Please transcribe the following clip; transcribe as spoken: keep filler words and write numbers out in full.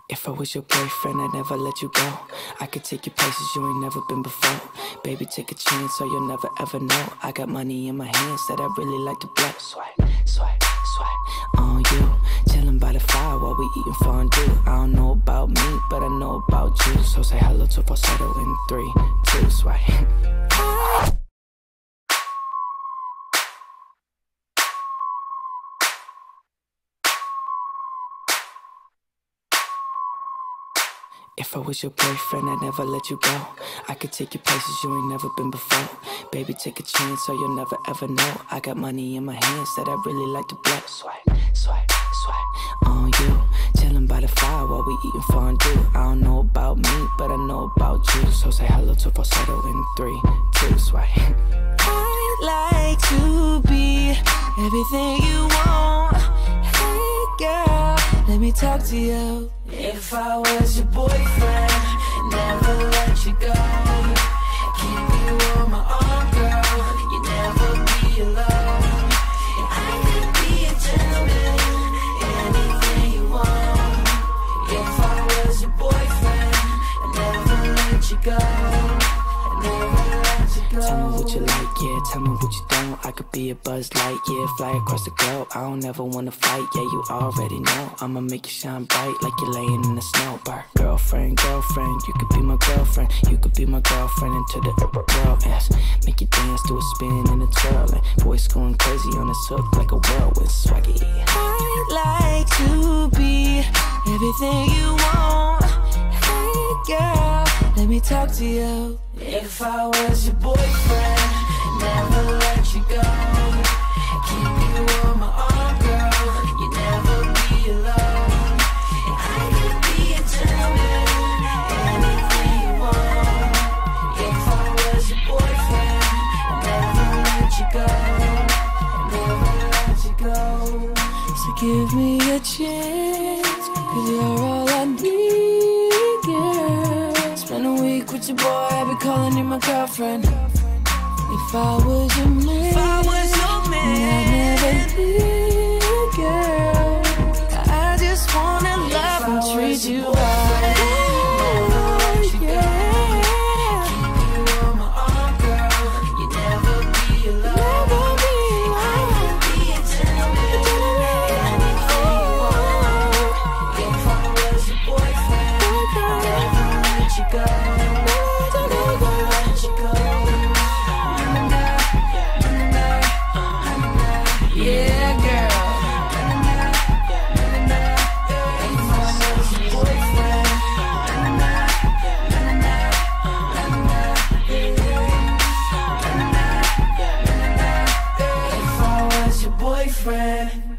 If I was your boyfriend, I'd never let you go. I could take you places you ain't never been before. Baby, take a chance so you'll never ever know. I got money in my hands that I really like to blow. Swipe, swipe, swipe on you. Chilling by the fire while we eating fondue. I don't know about me, but I know about you. So say hello to falsetto in three, two, swipe. If I was your boyfriend, I'd never let you go. I could take you places you ain't never been before. Baby, take a chance so you'll never ever know. I got money in my hands that I really like to blow. Swipe, swipe, swipe on you. Chilling by the fire while we eating fondue. I don't know about me, but I know about you. So say hello to falsetto in three, two, swipe. I'd like to be everything you want. Hey girl, let me talk to you. If I was your boyfriend, never let you go. Keep you on my arm, girl. You never be alone. And I could be a gentleman, anything you want. If I was your boyfriend, I'd never let you go. I'd never let you go. Tell me what you like, yeah, tell me what you don't. I could be a Buzz Light, yeah, fly across the globe. I don't ever wanna fight, yeah, you already know. I'ma make you shine bright like you're laying in the snow. Bar. Girlfriend, girlfriend, you could be my girlfriend. You could be my girlfriend into the world, yes. Make you dance to a spin and a twirl. And voice going crazy on this hook like a whirlwind swaggy. I'd like to be everything you want. Hey girl, let me talk to you. If I was your boyfriend, never let you go. Keep you on my arm, girl. You never be alone. And I could be a gentleman, anything you want. If I was your boyfriend, never let you go. Never let you go. So give me a chance, 'cause you're all I need, girl. Spend a week with your boy, I'll be calling you my girlfriend. If I was your man, if I was your man, I'd never leave, girl. I just wanna love and treat you right. Boyfriend.